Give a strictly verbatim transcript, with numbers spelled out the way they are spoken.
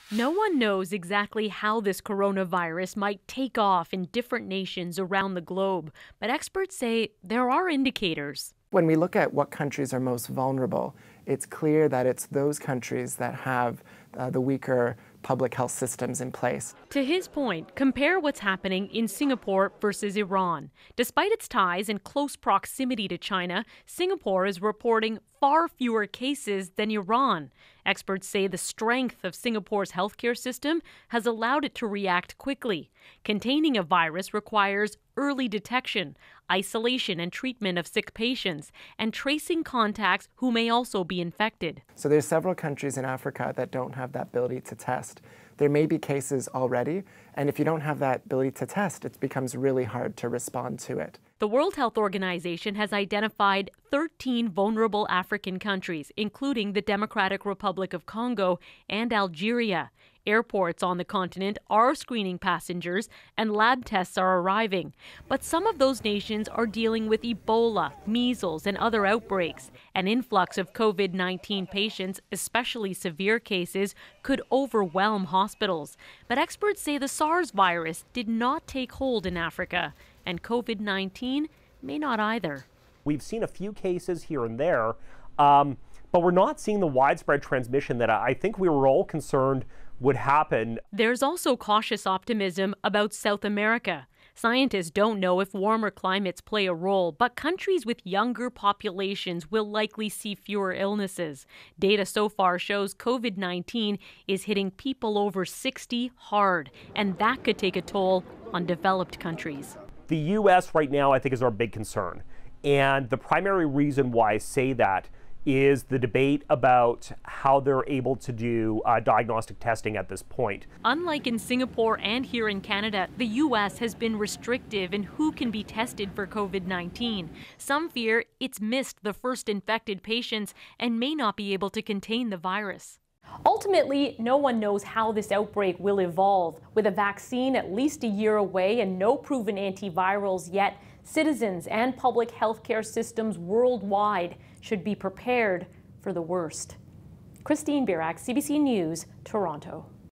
No one knows exactly how this coronavirus might take off in different nations around the globe, but experts say there are indicators. When we look at what countries are most vulnerable, it's clear that it's those countries that have uh, the weaker public health systems in place. To his point, compare what's happening in Singapore versus Iran. Despite its ties and close proximity to China, Singapore is reporting far fewer cases than Iran. Experts say the strength of Singapore's healthcare system has allowed it to react quickly. Containing a virus requires early detection, isolation and treatment of sick patients, and tracing contacts who may also be infected. So there's several countries in Africa that don't have that ability to test. There may be cases already, and if you don't have that ability to test, it becomes really hard to respond to it. The World Health Organization has identified thirteen vulnerable African countries, including the Democratic Republic of Congo and Algeria. Airports on the continent are screening passengers and lab tests are arriving. But some of those nations are dealing with Ebola, measles, and other outbreaks. An influx of COVID nineteen patients, especially severe cases, could overwhelm hospitals. But experts say the SARS virus did not take hold in Africa, and COVID nineteen may not either. We've seen a few cases here and there, um, but we're not seeing the widespread transmission that I think we were all concerned would happen. There's also cautious optimism about South America. Scientists don't know if warmer climates play a role, but countries with younger populations will likely see fewer illnesses. Data so far shows COVID nineteen is hitting people over sixty hard, and that could take a toll on developed countries. The U S right now, I think, is our big concern. And the primary reason why I say that is the debate about how they're able to do uh, diagnostic testing at this point. Unlike in Singapore and here in Canada, the U S has been restrictive in who can be tested for COVID nineteen. Some fear it's missed the first infected patients and may not be able to contain the virus. Ultimately, no one knows how this outbreak will evolve. With a vaccine at least a year away and no proven antivirals yet, citizens and public healthcare systems worldwide should be prepared for the worst. Christine Birak, C B C News, Toronto.